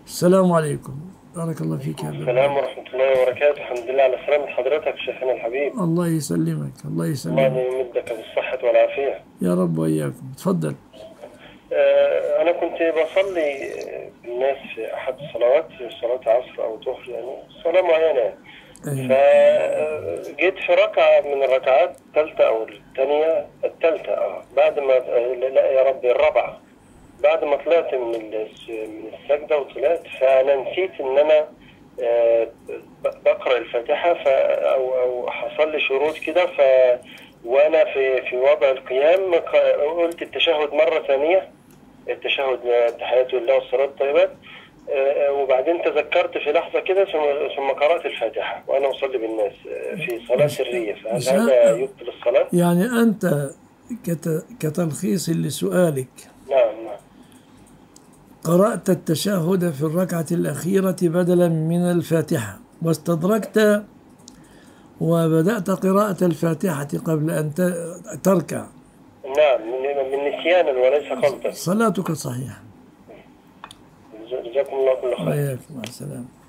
السلام عليكم. بارك الله فيك يا عبد السلام الرحمن. ورحمة الله وبركاته. الحمد لله على سلامة حضرتك شيخنا الحبيب. الله يسلمك، الله الله يسلمك. يمدك بالصحة والعافية. يا رب وإياكم. تفضل. أنا كنت بصلي بالناس في أحد الصلوات، صلاة عصر أو ظهر، يعني صلاة معينة. أيوة. فجيت في ركعة من الركعات الثالثة أو الثالثة بعد ما لا يا ربي الرابعة، بعد ما طلعت من السجدة وطلعت، فأنا نسيت إن أنا بقرأ الفاتحة، أو حصل لي شروط كده. وأنا في وضع القيام قلت التشهد مرة ثانية، التشهد تحيات الله والصلاة الطيبات. وبعدين تذكرت في لحظة كده، ثم قرأت الفاتحة وأنا أصلي بالناس في صلاة مش سرية. فهل مش هذا يبطل الصلاة؟ يعني أنت كتلخيص لسؤالك، نعم نعم. قرأت التشهد في الركعة الأخيرة بدلا من الفاتحة، واستدركت وبدأت قراءة الفاتحة قبل أن تركع. نعم، من نسيانا وليس غلطا. صلاتك صحيحة. جزاكم الله كل خير. وإياكم. مع السلامة.